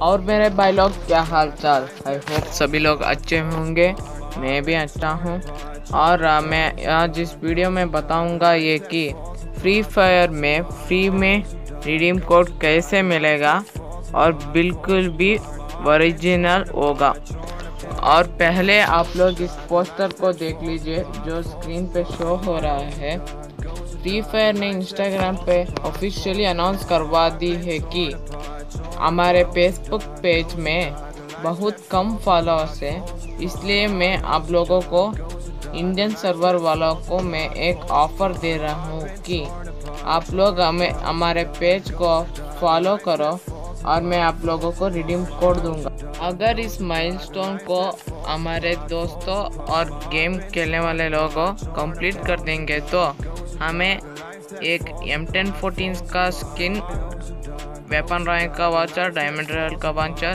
और मेरे भाई लोग, क्या हाल चाल। आई होप सभी लोग अच्छे होंगे। मैं भी अच्छा हूँ। और मैं आज इस वीडियो में बताऊंगा ये कि फ्री फायर में फ्री में रिडीम कोड कैसे मिलेगा और बिल्कुल भी ओरिजिनल होगा। और पहले आप लोग इस पोस्टर को देख लीजिए जो स्क्रीन पे शो हो रहा है। फ्री फायर ने इंस्टाग्राम पे ऑफिशियली अनाउंस करवा दी है कि हमारे फेसबुक पेज में बहुत कम फॉलोअर्स है, इसलिए मैं आप लोगों को, इंडियन सर्वर वालों को, मैं एक ऑफ़र दे रहा हूँ कि आप लोग हमारे पेज को फॉलो करो और मैं आप लोगों को रिडीम कोड दूंगा। अगर इस माइलस्टोन को हमारे दोस्तों और गेम खेलने वाले लोगों कंप्लीट कर देंगे तो हमें एक M1014 का स्किन, वेपन रैंक का वाचर, डायमंड रॉयल का वाचर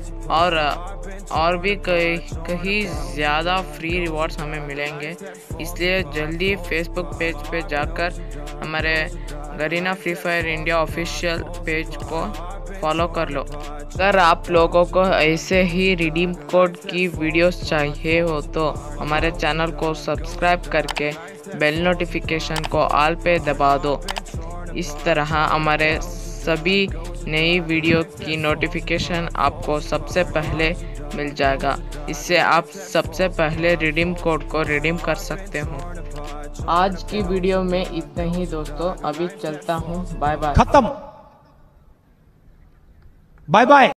और भी कहीं ज़्यादा फ्री रिवॉर्ड्स हमें मिलेंगे। इसलिए जल्दी फेसबुक पेज पे जाकर हमारे Garena free fire India official page को फॉलो कर लो। अगर आप लोगों को ऐसे ही रिडीम कोड की वीडियोस चाहिए हो तो हमारे चैनल को सब्सक्राइब करके बेल नोटिफिकेशन को ऑल पे दबा दो। इस तरह हमारे सभी नई वीडियो की नोटिफिकेशन आपको सबसे पहले मिल जाएगा। इससे आप सबसे पहले रिडीम कोड को रिडीम कर सकते हो। आज की वीडियो में इतना ही दोस्तों, अभी चलता हूँ। Bye bye. खत्म। Bye bye.